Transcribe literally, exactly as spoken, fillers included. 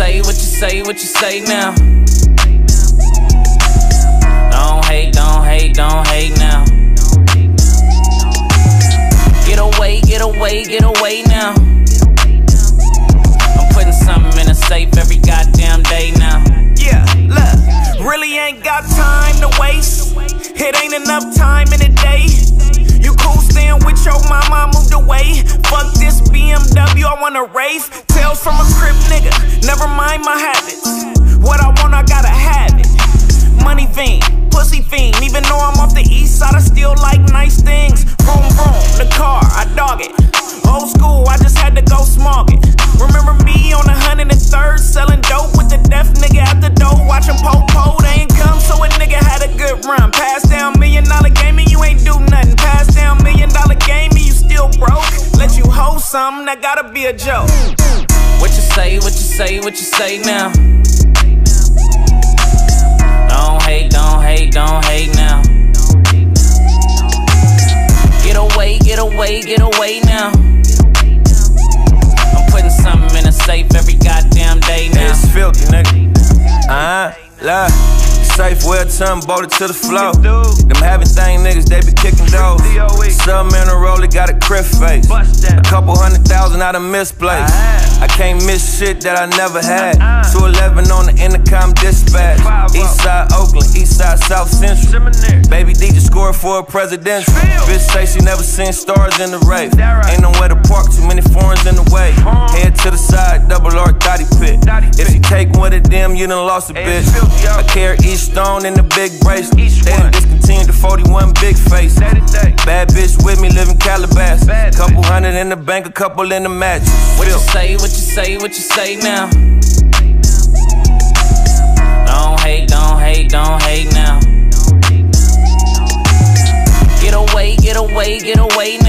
say, what you say, what you say now? Don't hate, don't hate, don't hate now. Get away, get away, get away now. I'm putting something in a safe every goddamn day now. Yeah, look, really ain't got time to waste. It ain't enough time in a day. You cool staying with your mama, I moved away. Fuck this B M W, I wanna race. Tales from a crib nigga, never mind my habits. What I want, I gotta have it. Money fiend, pussy fiend. Even though I'm off the east side, I still like nice things. Vroom vroom, the car, I dog it. Old school, I just had to go smog it. Remember me on one hundred third, selling dope with the deaf nigga at the door, watching po-po. They ain't come, so a nigga had a good run. Pass down million dollar gaming, you ain't do nothing. Pass down million dollar gaming, you still broke. Let you hold something, that gotta be a joke. What you say, what you say, what you say now? Don't hate, don't hate, don't hate now. Get away, get away, get away now. I'm putting something in a safe every goddamn day now. It's filthy, nigga. Uh-huh, look. Safe, well turn, bolted to the flow. Them having thing niggas, they be kicking doors. Some in a roller got a crib face. A couple hundred thousand out of misplaced. I can't miss shit that I never had. two eleven on the intercom dispatch. Eastside Oakland, Eastside South Central. Baby D just scored for a presidential. Bitch say she never seen stars in the rave. Ain't nowhere to park, too many foreigns in the way. Head to the side, double R thotty pit. If she take one of them, you done lost a bitch. I carry each stone in the big bracelet. They done discontinued the forty-one big face. Bad bitch with me, living Calabasas. Couple hundred in the bank, a couple in the mattress. What you say, what you say, what you say now? Don't hate, don't hate, don't hate now. Get away, get away, get away